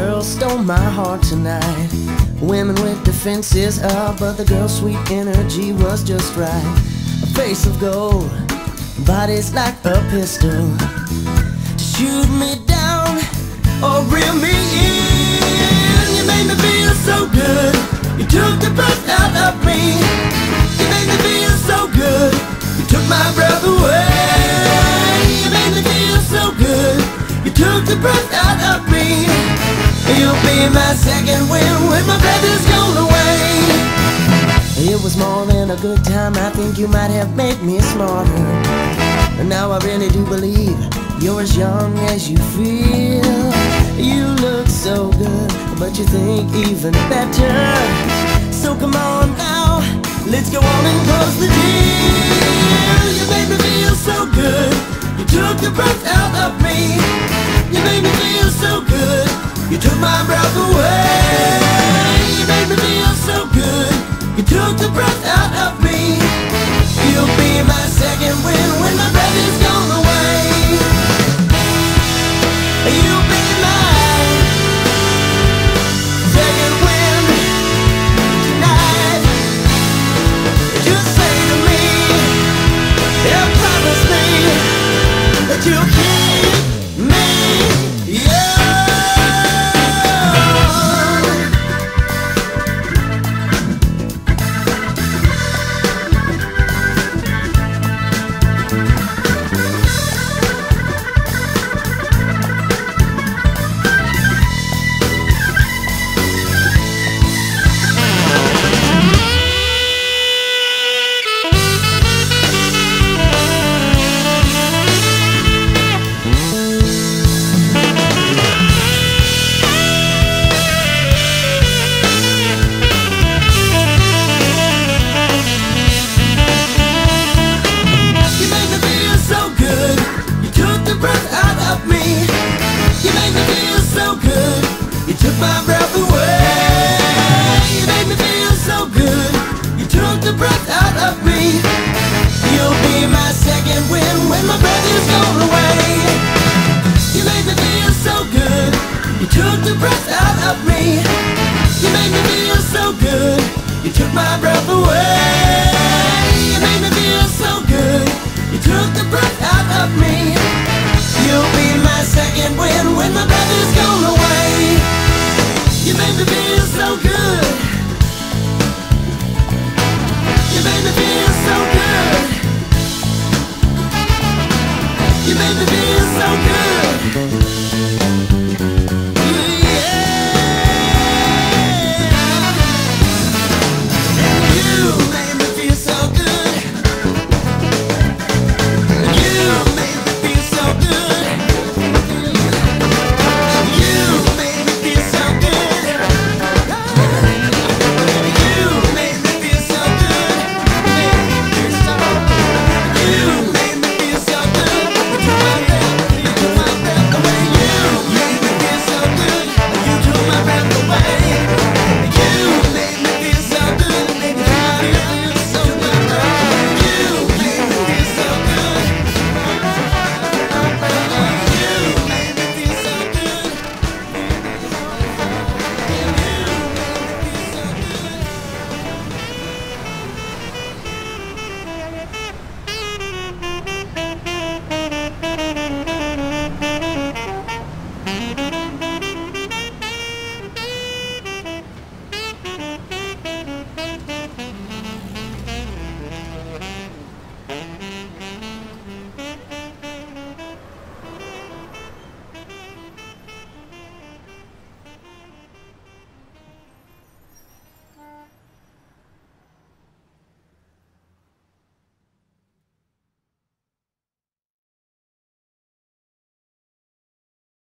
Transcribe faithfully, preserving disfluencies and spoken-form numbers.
girl stole my heart tonight. Women with defenses up, but the girl's sweet energy was just right. A face of gold, body's like a pistol, to shoot me down or reel me in. You made me feel so good, you took the breath out of me. You made me feel so good, you took my breath away. You made me feel so good, you took the breath out of me. You'll be my second wind when my breath is gone away. It was more than a good time, I think you might have made me smarter. And now I really do believe you're as young as you feel. You look so good, but you think even better. So come on now, let's go on and close the deal. You made me feel so good, you took the breath out of me. You made me feel so good, you took my breath away. You made me feel so good, you took the breath out of me. You'll be my second wind when my breath is gone away. You'll be my second wind tonight. Just say to me, and promise me that you'll keep me young. You took my breath away. You made me feel so good, you took the breath out of me. You'll be my second wind when my breath is gone away. You made me feel so good, you took the breath out of me. You made me feel so good, you took my breath away. You made me feel so good, you took the breath out of me. You'll be my second wind when my breath is gone away.